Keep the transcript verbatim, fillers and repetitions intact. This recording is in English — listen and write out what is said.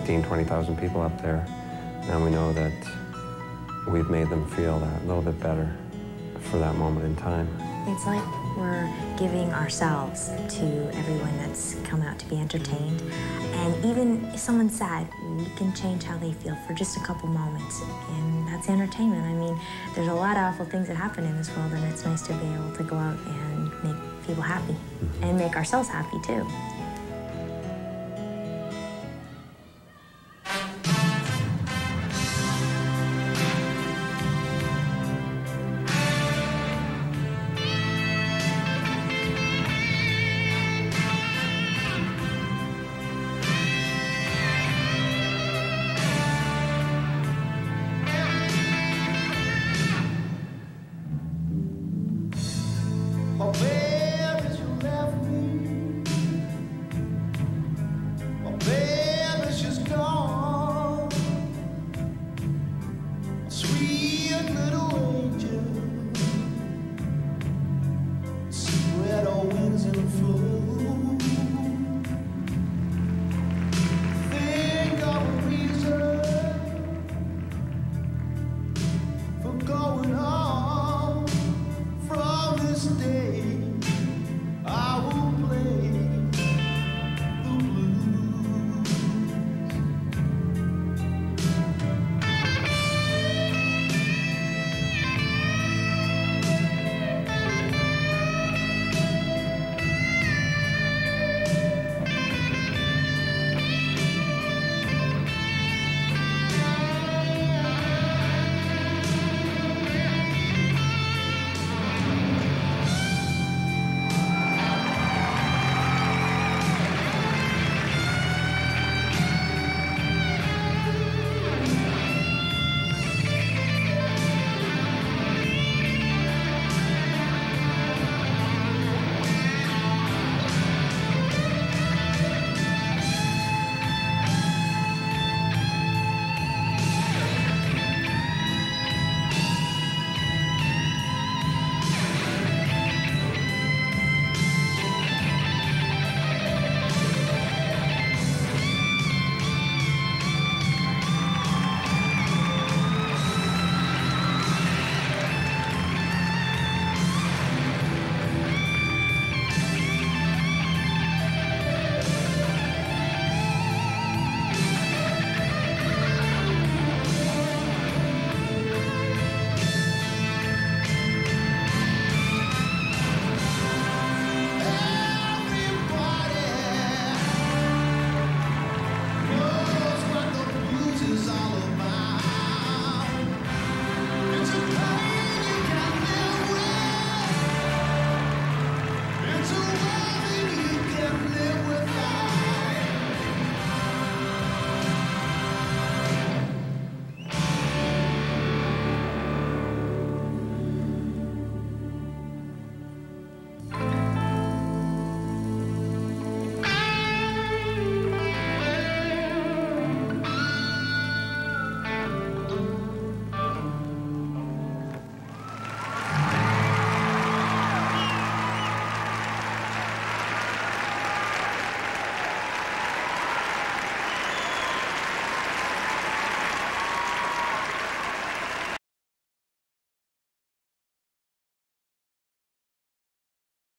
fifteen, twenty thousand people up there. Now we know that we've made them feel that little bit better for that moment in time. It's like we're giving ourselves to everyone that's come out to be entertained. And even if someone's sad, we can change how they feel for just a couple moments. And that's entertainment. I mean, there's a lot of awful things that happen in this world, and it's nice to be able to go out and make people happy. Mm-hmm. And make ourselves happy, too.